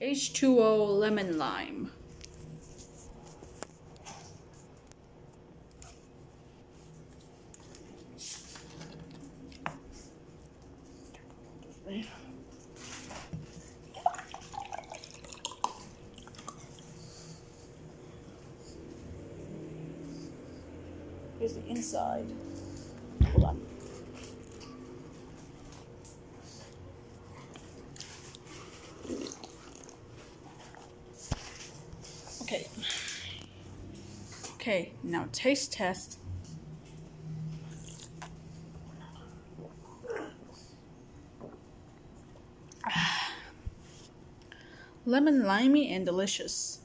H2O lemon lime. Here's the inside. Hold on. Okay. Okay, now taste test. Lemon, limey, and delicious.